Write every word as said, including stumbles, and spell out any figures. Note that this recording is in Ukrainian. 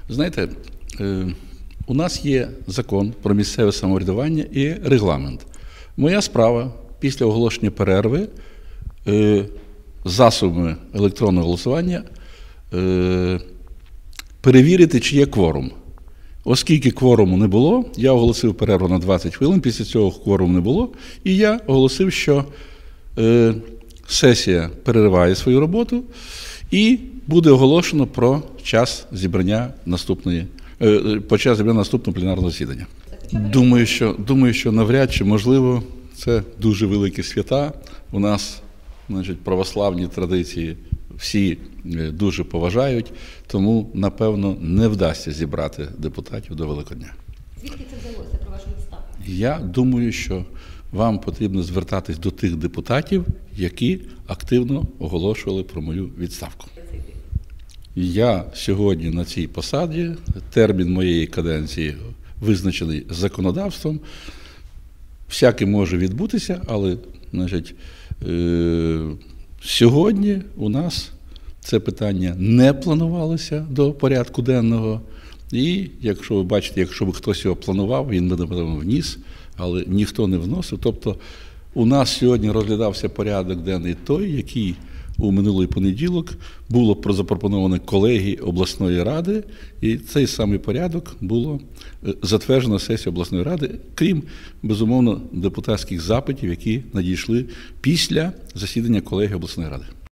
Знаєте, у нас є закон про місцеве самоврядування і регламент. Моя справа після оголошення перерви засобами електронного голосування перевірити, чи є кворум. Оскільки кворуму не було, я оголосив перерву на двадцять хвилин, після цього кворуму не було, і я оголосив, що е, сесія перериває свою роботу і буде оголошено про час зібрання наступної, е, по час зібрання наступного пленарного засідання. Думаю, що, думаю, що навряд чи можливо, це дуже великі свята. У нас, значить, православні традиції всі дуже поважають, тому, напевно, не вдасться зібрати депутатів до Великодня. Звідки це взялося про вашу відставку? Я думаю, що вам потрібно звертатись до тих депутатів, які активно оголошували про мою відставку. Я сьогодні на цій посаді, термін моєї каденції визначений законодавством, всяке може відбутися, але, значить, е- сьогодні у нас це питання не планувалося до порядку денного. І, якщо ви бачите, якщо б хтось його планував, він би, напевно, вніс, але ніхто не вносив. Тобто у нас сьогодні розглядався порядок денний той, який у минулий понеділок було запропоновано колегії обласної ради, і цей самий порядок було затверджено сесією обласної ради, крім, безумовно, депутатських запитів, які надійшли після засідання колегії обласної ради.